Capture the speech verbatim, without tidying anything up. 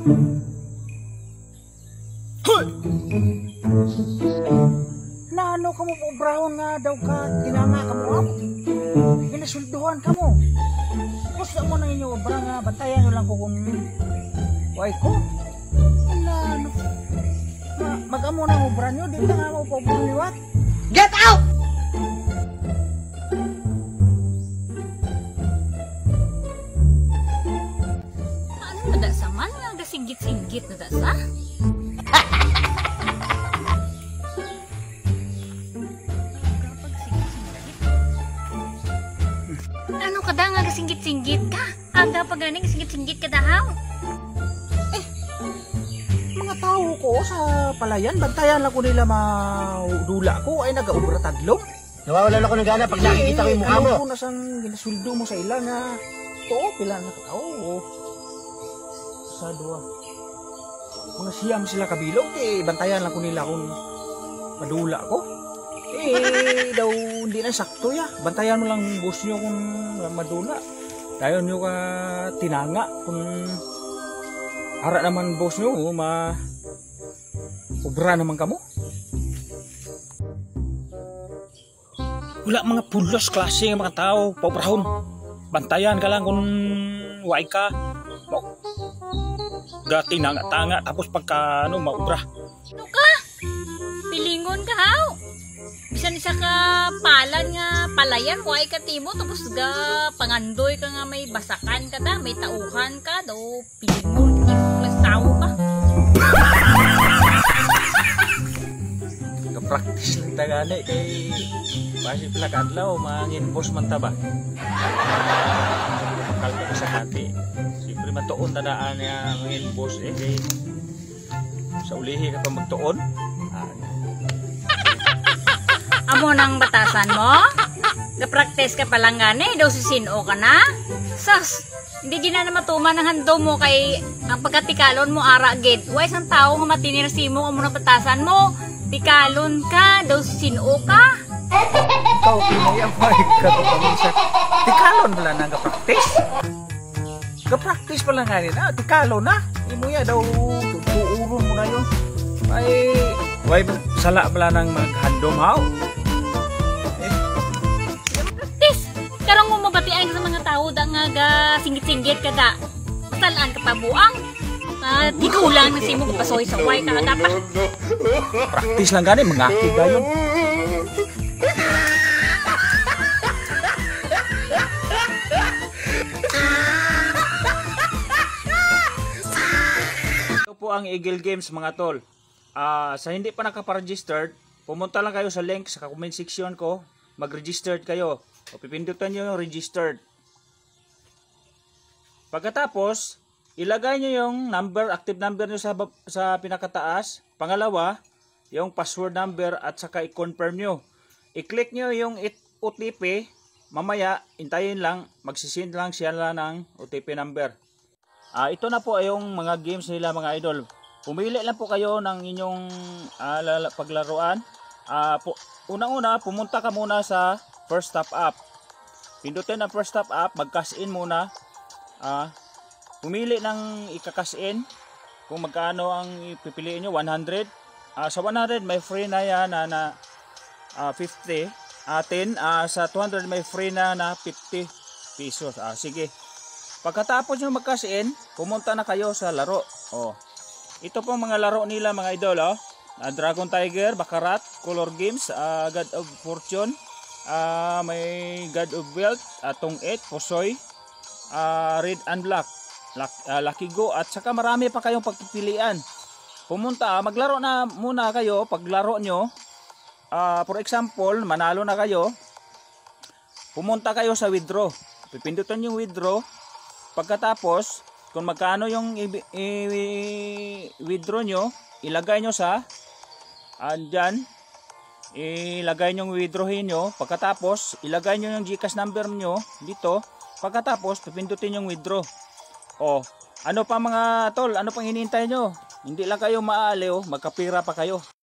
Hoy! Naano ka mo po, brown nga daw ka, tinanga ka mo, ginasulduhan ka mo. Gusto mo na inyo, obra nga, bantayan nyo lang ko kung why ko. Naano, ma mag-amo na obra nyo, di ka nga mo po buliwat. Get out! Ano na da sa man? Nagasinggit-singgit na da sa? Ano ka da nga kasinggit-singgit ka? Aga pa ganing kasinggit-singgit ka dahaw? Eh, mga tao ko sa palayan, bantayan lang ko nila madula ko, ay nag-aubra tadlong. Nawawalan ako ng gana pag nakikita ko yung mukha mo. Ano ko na sang ginasweldo mo sa ila nga, to, pila na katao, oh. Sa dua. Mga siyam sila kabilog, eh, bantayan lang ko nila kung madula ko. Eh, daw hindi na sakto ya. Bantayan mo lang boss nyo kung madula. Dayon nyo ka tinanga kung ara naman boss nyo, ma obra naman kamo. Wala mga pulos klase ng mga tao, paubrahon. Bantayan ka lang kung wai ka. Gati tanga tapos pagka ano maubra. Ano ka? Pilingon ka haw? Bisan isa ka palan nga palayan, why ka timo, tapos ga pangandoy ka nga may basakan ka da, may tauhan ka, daw pilingon, imong lang tao ka. Nag-practice lang tagani kay basi pala kadlaw, mangin boss man ta ba? Makal ka sa kati. Siyempre matuon na daan niya mangin boss eh, kay sa ulihi ka pa magtuon. Ah, Amo nang batasan mo? Ga-practice ka palang gani, daw si sino ka na? Sas, hindi din na matuman ng hando mo kay ang pagkatikalon mo ara gid. Why isang tao nga matinirsi mo amo nang batasan mo? Tikalon ka, daw si sino ka? ikaw pinayang mahig ka to paminsan. Tikalon pala na ga-practice. Ga-practice pala nga rin na, tikalon na. Imo ya daw, tutuuron mo na yun. Ay, why sala pala nang maghandom haw? Karong mo mabatian ka sa mga tao da nga ga singgit-singgit ka da. Talaan ka pa buang. Ah, di kulang na si mo kapasoy sa way ka aga pa. Practice lang gani mangakig dayon. Ito po ang Eagle Games mga tol. Ah, sa hindi pa nakapa-registered, pumunta lang kayo sa link sa comment section ko, mag-registered kayo. O pipindutan nyo yung registered. Pagkatapos, ilagay nyo yung number, active number nyo sa, sa pinakataas. Pangalawa, yung password number at saka i-confirm nyo. I-click nyo yung O T P. Mamaya, intayin lang, magsisend lang siya lang ng O T P number. Ah, ito na po ay yung mga games nila mga idol. Pumili lang po kayo ng inyong ah, paglaruan. Ah, po, unang-una, pumunta ka muna sa first top up. Pindutin ang first top up, mag-cash in muna. Ah, pumili ng ika-cash in kung magkano ang ipipiliin nyo, one hundred. Ah, sa one hundred may free na yan na, na ah, fifty. Atin ah, sa two hundred may free na na fifty pesos. Ah, sige. Pagkatapos nyo mag-cash in, pumunta na kayo sa laro. Oh. Ito po mga laro nila mga idol. Oh. Uh, Dragon Tiger, Baccarat, Color Games, uh, God of Fortune, uh, may God of Wealth, Atong eight, Posoy, uh, Red and Black, uh, Lucky Go, at saka marami pa kayong pagpipilian. Pumunta, maglaro na muna kayo. Paglaro nyo, uh, for example, manalo na kayo, pumunta kayo sa withdraw. Pipindutan yung withdraw. Pagkatapos, kung magkano yung i-withdraw nyo, ilagay nyo sa andyan, ilagay nyo yung withdrawin nyo. Pagkatapos, ilagay nyo yung GCash number nyo dito. Pagkatapos, pipindutin yung withdraw. O, ano pa mga tol, ano pang hinihintay nyo? Hindi lang kayo maaliw, magkapira pa kayo.